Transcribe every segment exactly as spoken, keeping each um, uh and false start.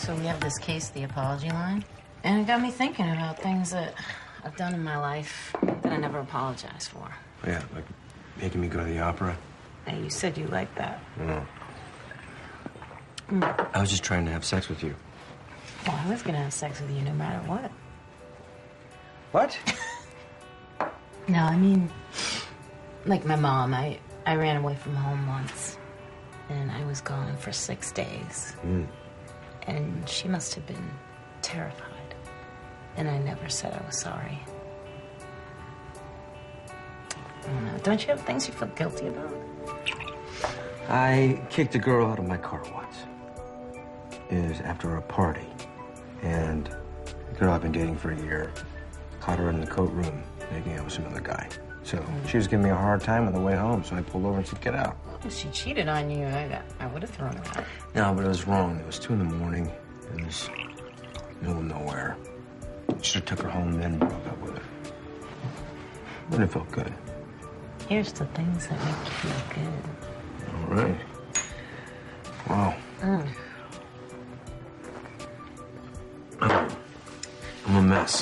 So we have this case, the apology line, and it got me thinking about things that I've done in my life that I never apologized for. Yeah, like making me go to the opera. Hey, you said you liked that. No. Mm. I was just trying to have sex with you. Well, I was gonna have sex with you no matter what. What? No, I mean, like my mom, I, I ran away from home once, and I was gone for six days. Mm. And she must have been terrified. And I never said I was sorry. I don't know. Don't you have things you feel guilty about? I kicked a girl out of my car once. It was after a party. And the girl I've been dating for a year caught her in the coat room making out with some other guy. So mm. she was giving me a hard time on the way home, so I pulled over and said, get out. If she cheated on you, I, I would have thrown her out. No, but it was wrong. It was two in the morning. It was middle of nowhere. Should have took her home, then broke up with her. But it felt good. Here's the things that make you feel good. All right. Wow. Mm. Oh, I'm a mess.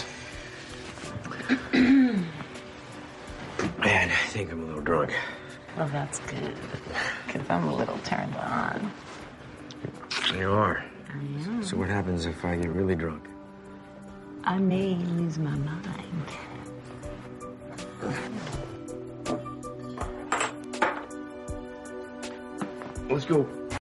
Man, I think I'm a little drunk. Well, that's good. Because I'm a little turned on. You are. I am. So what happens if I get really drunk? I may lose my mind. Let's go.